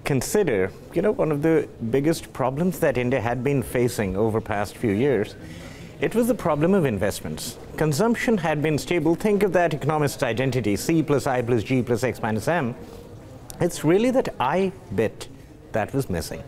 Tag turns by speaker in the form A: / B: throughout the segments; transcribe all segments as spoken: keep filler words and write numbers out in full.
A: consider, you know, one of the biggest problems that India had been facing over past few years, it was the problem of investments. Consumption had been stable. Think of that economist's identity, C plus I plus G plus X minus M. It's really that I bit that was missing.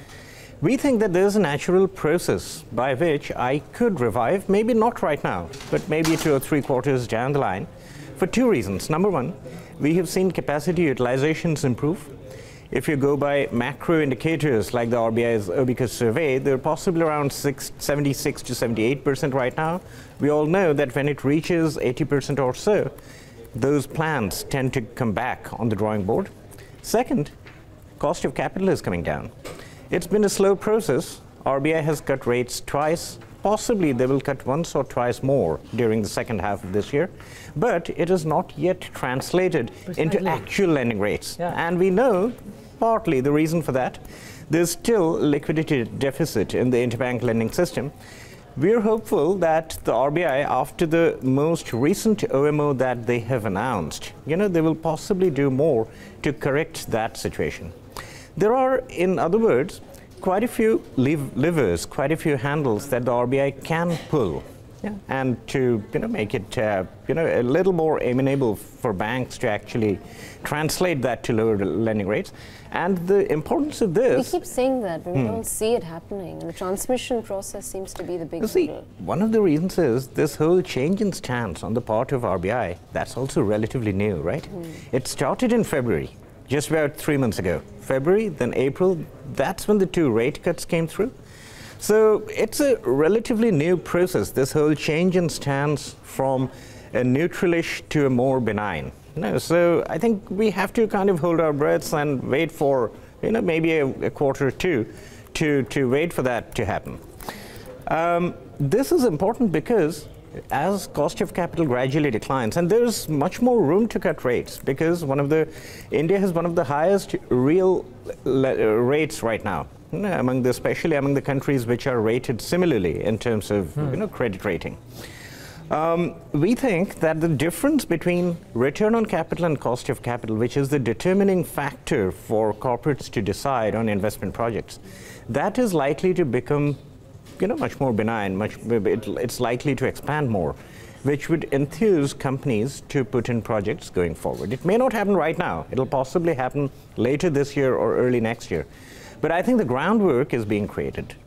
A: We think that there's a natural process by which I could revive, maybe not right now, but maybe two or three quarters down the line, for two reasons. Number one, we have seen capacity utilizations improve. If you go by macro indicators like the R B I's Abacus survey, they're possibly around seventy-six to seventy-eight percent right now. We all know that when it reaches eighty percent or so, those plans tend to come back on the drawing board. Second, cost of capital is coming down. It's been a slow process. R B I has cut rates twice. Possibly they will cut once or twice more during the second half of this year. But it is not yet translated Precisely. into actual lending rates. Yeah. And we know partly the reason for that. There's still liquidity deficit in the interbank lending system. We're hopeful that the R B I, after the most recent O M O that they have announced, you know, they will possibly do more to correct that situation. There are, in other words, quite a few levers, quite a few handles that the R B I can pull, yeah. and to you know make it uh, you know a little more amenable for banks to actually translate that to lower lending rates. And the importance of this.
B: We keep saying that, but we hmm. don't see it happening. And the transmission process seems to be the big
A: See, one of the reasons is this whole change in stance on the part of R B I. That's also relatively new, right? Hmm. It started in February. Just about three months ago. February, then April, that's when the two rate cuts came through. So it's a relatively new process, this whole change in stance from a neutralish to a more benign. No, so I think we have to kind of hold our breaths and wait for, you know, maybe a, a quarter or two to, to wait for that to happen. Um, this is important because as cost of capital gradually declines, and there's much more room to cut rates because one of the India has one of the highest real rates right now, you know, among the especially among the countries which are rated similarly in terms of hmm. you know credit rating. Um, we think that the difference between return on capital and cost of capital, which is the determining factor for corporates to decide on investment projects, that is likely to become you know, much more benign, much, it, it's likely to expand more, which would enthuse companies to put in projects going forward. It may not happen right now. It'll possibly happen later this year or early next year. But I think the groundwork is being created.